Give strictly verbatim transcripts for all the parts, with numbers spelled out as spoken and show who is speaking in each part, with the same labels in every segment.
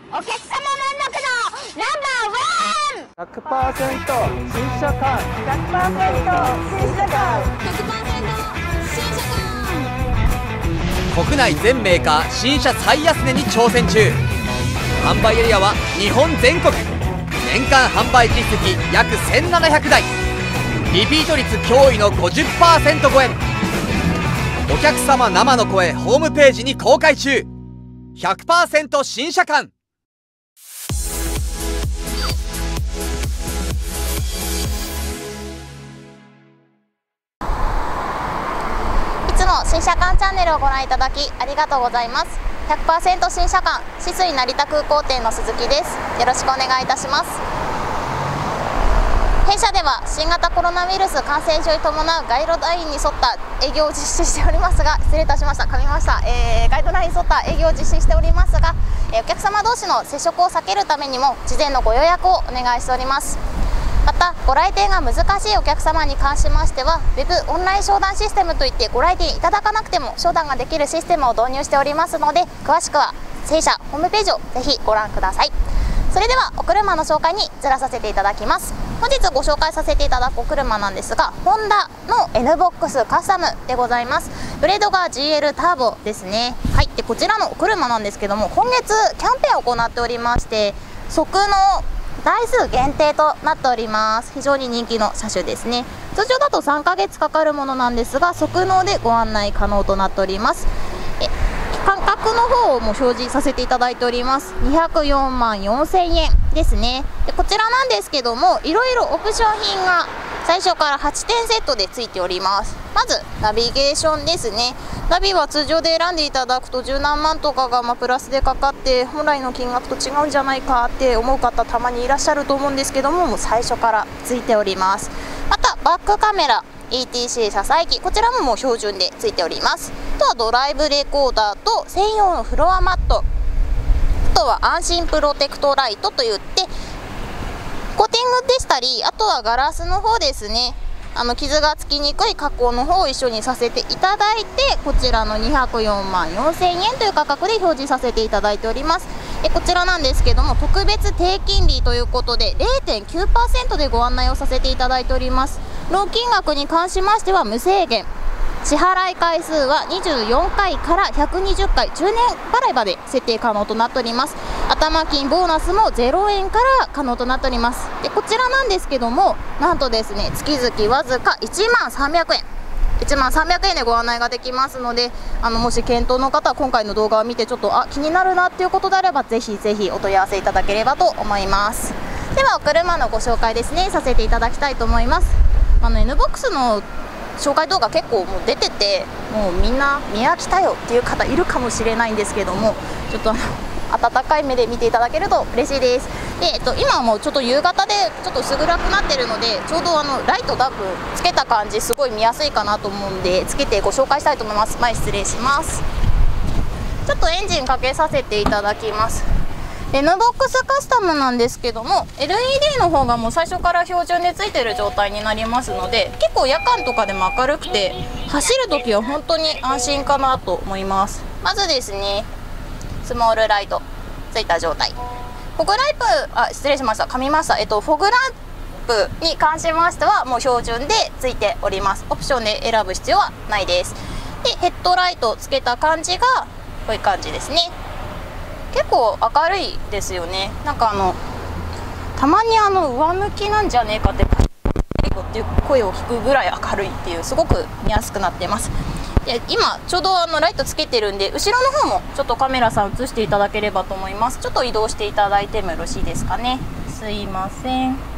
Speaker 1: お客様満足のナンバーワン
Speaker 2: ひゃくパーセント 新車感
Speaker 1: ひゃくパーセント 新車感
Speaker 3: ひゃくパーセント 新車感。
Speaker 4: 国内全メーカー新車最安値に挑戦中。販売エリアは日本全国。年間販売実績約せんななひゃくだい。リピート率驚異の ごじゅっパーセント 超え。お客様生の声ホームページに公開中。 ひゃくパーセント 新車感。
Speaker 5: いつも新車館チャンネルをご覧いただきありがとうございます。ひゃくパーセント 新車館酒々井成田空港店の鈴木です。よろしくお願いいたします。弊社では新型コロナウイルス感染症に伴うガイドラインに沿った営業を実施しておりますが、失礼いたしました、噛みました、えー、ガイドラインに沿った営業を実施しておりますが、えー、お客様同士の接触を避けるためにも事前のご予約をお願いしております。またご来店が難しいお客様に関しましては、ウェブオンライン商談システムといってご来店いただかなくても商談ができるシステムを導入しておりますので、詳しくは弊社ホームページをぜひご覧ください。それではお車の紹介に移らさせていただきます。本日ご紹介させていただくお車なんですが、ホンダの エヌボックス カスタムでございます。ブレードが ジーエル ターボですね。はい、でこちらのお車なんですけども、今月キャンペーンを行っておりまして、即納台数限定となっております。非常に人気の車種ですね。通常だとさんかげつかかるものなんですが、即納でご案内可能となっております。え価格の方をも表示させていただいております。にひゃくよんまんよんせんえんですね。でこちらなんですけども、いろいろオプション品が最初からはちてんセットでついております。まずナビゲーションですね。ナビは通常で選んでいただくと十何万とかがまあプラスでかかって、本来の金額と違うんじゃないかって思う方たまにいらっしゃると思うんですけども、もう最初からついております。またバックカメラ、イーティーシー 車載機、こちらももう標準でついております。あとはドライブレコーダーと専用のフロアマット、あとは安心プロテクトライトといってコーティングでしたり、あとはガラスの方ですね、あの傷がつきにくい加工の方を一緒にさせていただいて、こちらのにひゃくよんまんよんせんえんという価格で表示させていただいております。えこちらなんですけども、特別低金利ということで ゼロてんきゅうパーセント でご案内をさせていただいております。納金額に関しましては無制限、支払い回数はにじゅうよんかいからひゃくにじゅっかい、じゅうねん払いまで設定可能となっております。頭金ボーナスもゼロえんから可能となっております。でこちらなんですけども、なんとですね、月々わずかいちまんさんびゃくえん、いちまんさんびゃくえんでご案内ができますので、あのもし検討の方は今回の動画を見てちょっとあ気になるなっていうことであれば、ぜひぜひお問い合わせいただければと思います。ではお車のご紹介ですね、させていただきたいと思います。あの エヌボックス の紹介動画結構もう出てて、もうみんな見飽きたよっていう方いるかもしれないんですけども、ちょっとあの温かい目で見ていただけると嬉しいです。で、えっと、今はもうちょっと夕方でちょっと薄暗くなってるので、ちょうどあのライトダブつけた感じすごい見やすいかなと思うんで、つけてご紹介したいと思います。前失礼します。ちょっとエンジンかけさせていただきます。エヌボックス カスタムなんですけども、 エルイーディー の方がもう最初から標準でついてる状態になりますので、結構夜間とかでも明るくて走るときは本当に安心かなと思います。まずですね、スモールライトついた状態、フォグライプ、あ失礼しました、噛みました。えっとフォグライプに関しましてはもう標準でついております。オプションで選ぶ必要はないです。でヘッドライトつけた感じがこういう感じですね。結構明るいですよね。なんかあのたまにあの上向きなんじゃねえかってっていう声を聞くぐらい明るいっていう、すごく見やすくなってます。で今ちょうどあのライトつけてるんで、後ろの方もちょっとカメラさん映していただければと思います。ちょっと移動していただいてもよろしいですかね。すいません。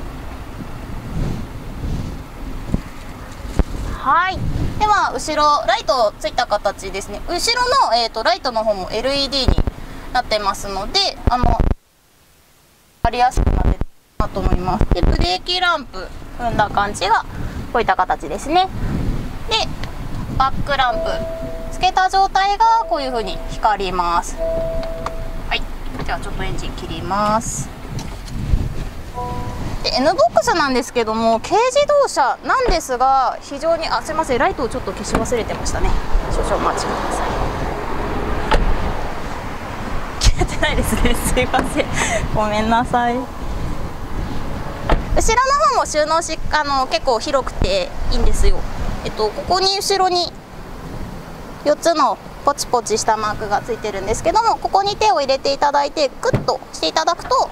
Speaker 5: はい、では後ろライトついた形ですね。後ろの、えーと、ライトの方も エルイーディー になってますので、あの分かりやすくなってるなと思います。でブレーキランプ踏んだ感じがこういった形ですね。でバックランプつけた状態がこういう風に光ります。はい、ではちょっとエンジン切ります。で エヌボックス なんですけども、軽自動車なんですが、非常にあすいません、ライトをちょっと消し忘れてましたね。少々お待ちください。 ないですね。すいません、ごめんなさい。後ろの方も収納しあの結構広くていいんですよ。えっとここに後ろによっつのポチポチしたマークがついてるんですけども、ここに手を入れていただいてグッとしていただくと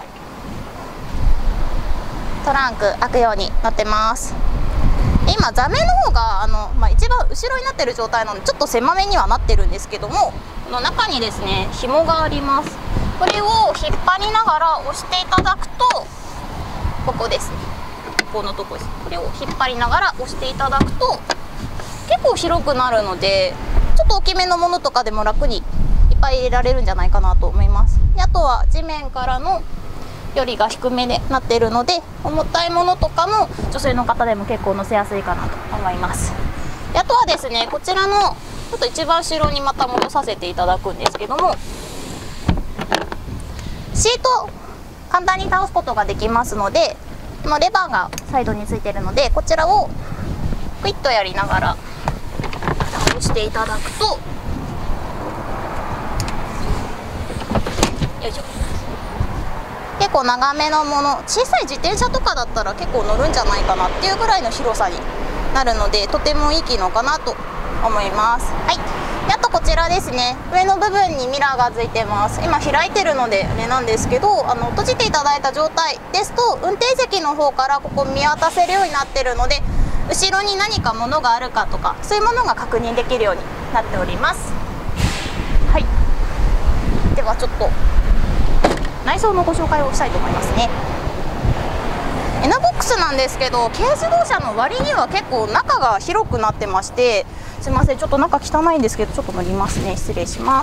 Speaker 5: トランク開くようになってます。今座面の方があの、まあ、一番後ろになってる状態なのでちょっと狭めにはなってるんですけども、この中にですね紐があります。これを引っ張りながら押していただくと、ここですね、ここのとこです。これを引っ張りながら押していただくと結構広くなるので、ちょっと大きめのものとかでも楽にいっぱい入れられるんじゃないかなと思います。であとは地面からのよりが低めになっているので、重たいものとかも女性の方でも結構乗せやすいかなと思います。であとはですね、こちらのちょっと一番後ろにまた戻させていただくんですけども、シート簡単に倒すことができますので、このレバーがサイドについているので、こちらをクイッとやりながら倒していただくと、よいしょ、結構長めのもの、小さい自転車とかだったら結構乗るんじゃないかなっていうぐらいの広さになるので、とてもいい機能かなと思います。はい、であとこちらですね、上の部分にミラーがついてます。今開いてるのであれなんですけど、あの閉じていただいた状態ですと運転席の方からここ見渡せるようになってるので、後ろに何か物があるかとかそういうものが確認できるようになっております。はい、ではちょっと内装のご紹介をしたいと思いますね。N ボックスなんですけど、軽自動車の割には結構中が広くなってまして、すいませんちょっと中汚いんですけど、ちょっと乗りますね、失礼します。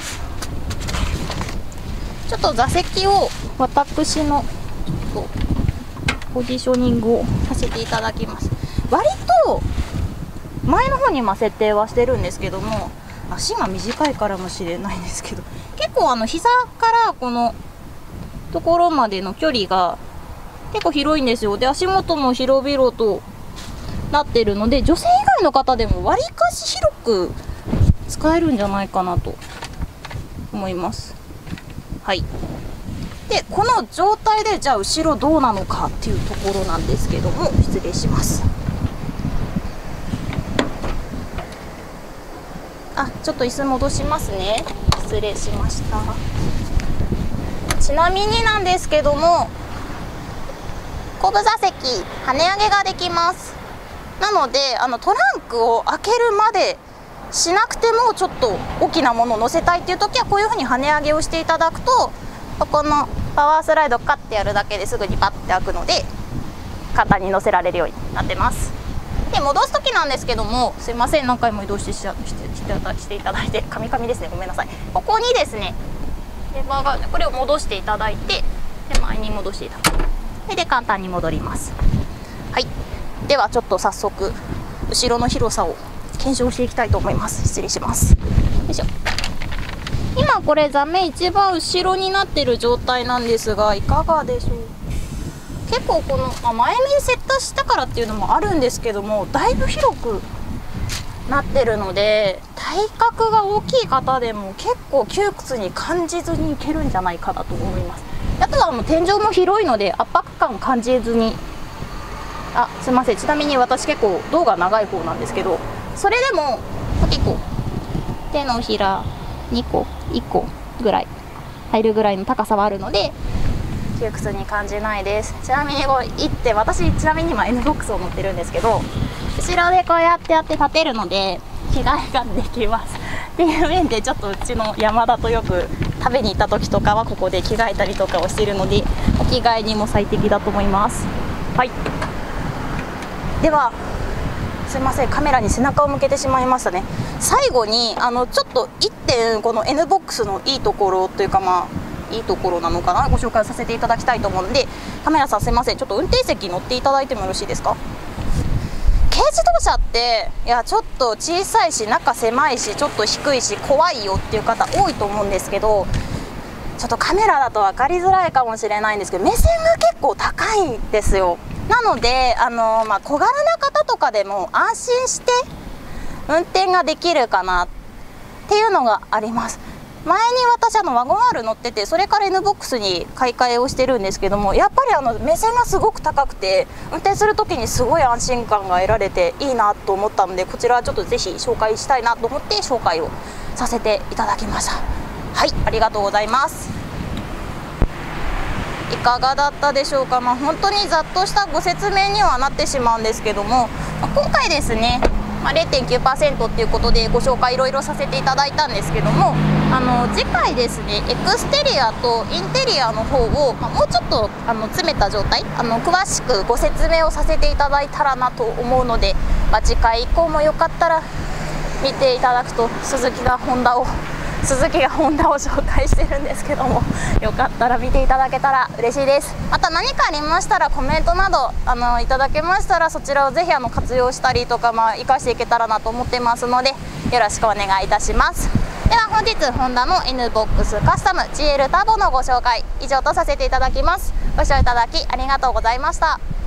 Speaker 5: ちょっと座席を私のちょっとポジショニングをさせていただきます。割と前の方にま設定はしてるんですけども、足が短いからもしれないんですけど、結構あの膝からこのところまでの距離が結構広いんですよ。で足元も広々となってるので、女性以外の方でもわりかし広く使えるんじゃないかなと思います。はい、でこの状態でじゃあ後ろどうなのかっていうところなんですけども、失礼します。あ、ちょっと椅子戻しますね、失礼しました。ちなみになんですけども、後部座席跳ね上げができます。なのであのトランクを開けるまでしなくても、ちょっと大きなものを乗せたいっていう時はこういうふうに跳ね上げをしていただくと、ここのパワースライドカッてやるだけですぐにパッて開くので簡単に乗せられるようになってます。で戻す時なんですけども、すいません何回も移動してしてしてしていただいて、カミカミですね、ごめんなさい。ここにですねレバーがあるので、これを戻していただいて手前に戻していただく。それで簡単に戻ります。はい、ではちょっと早速後ろの広さを検証していきたいと思います。失礼します。よいしょ。今これ座面一番後ろになってる状態なんですが、いかがでしょう。結構この、まあ、前面セットしたからっていうのもあるんですけども、だいぶ広くなってるので、体格が大きい方でも結構窮屈に感じずにいけるんじゃないかなと思います。あとはもう天井も広いので圧迫感感じずに、あ、すいません、ちなみに私結構胴が長い方なんですけど、それでも結構手のひらにこいっこぐらい入るぐらいの高さはあるので窮屈に感じないです。ちなみにこう行って、私ちなみに今 N ボックスを乗ってるんですけど、後ろでこうやってやって立てるので着替えができますっていう面で、ちょっとうちの山田とよく食べに行った時とかはここで着替えたりとかをしているので、お着替えにも最適だと思います。はい、ではすいません、カメラに背中を向けてしまいましたね。最後にあのちょっといってんこの N ボックスのいいところというか、まあいいところなのかな、ご紹介させていただきたいと思うので、カメラさんすいません、ちょっと運転席乗っていただいてもよろしいですか。軽自動車っていやちょっと小さいし中狭いしちょっと低いし怖いよっていう方多いと思うんですけど、ちょっとカメラだと分かりづらいかもしれないんですけど、目線が結構高いんですよ。なのであの、まあ、小柄な方とかでも安心して運転ができるかなっていうのがあります。 前に私あのワゴン R 乗ってて、それから N ボックスに買い替えをしてるんですけども、やっぱりあの目線がすごく高くて、運転する時にすごい安心感が得られていいなと思ったので、こちらはちょっとぜひ紹介したいなと思って紹介をさせていただきました。はい、ありがとうございます。いかがだったでしょうか。まあ、本当にざっとしたご説明にはなってしまうんですけども、まあ、今回ですね、まあ、れいてんきゅうパーセント っていうことでご紹介いろいろさせていただいたんですけども、あの次回ですね、エクステリアとインテリアの方を、まあ、もうちょっとあの詰めた状態、あの詳しくご説明をさせていただいたらなと思うので、まあ、次回以降もよかったら見ていただくと、鈴木がホンダを鈴木がホンダを紹介してるんですけども、よかったら見ていただけたら嬉しいです。また何かありましたらコメントなどあのいただけましたら、そちらをぜひあの活用したりとか、まあ、生かしていけたらなと思ってますので、よろしくお願いいたします。では本日ホンダの N ボックスカスタム ジーエル ターボのご紹介以上とさせていただきます。ご視聴いただきありがとうございました。